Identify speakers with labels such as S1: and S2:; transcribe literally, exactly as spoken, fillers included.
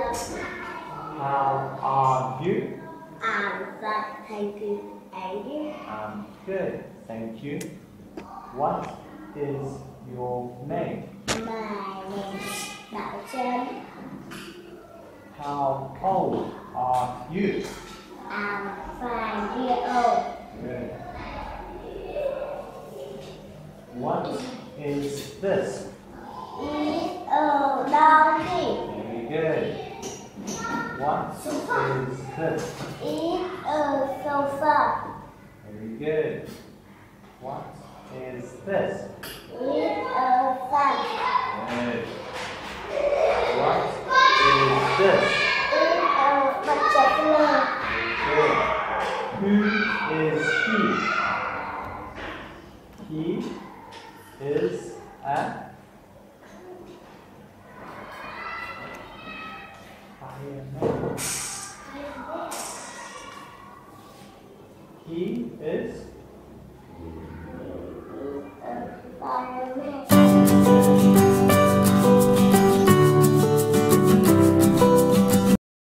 S1: How are you?
S2: I'm fine, thank you. And you?
S1: I'm good, thank you. What is your name?
S2: My name is Trân.
S1: How old are you?
S2: I'm five years old.
S1: Good. What is this?
S2: It's a donkey.
S1: Very good. What is this?
S2: It's a sofa.
S1: Very good. What is this?
S2: It's a fan.
S1: Good. What is this?
S2: It's a projector.
S1: Good. Who is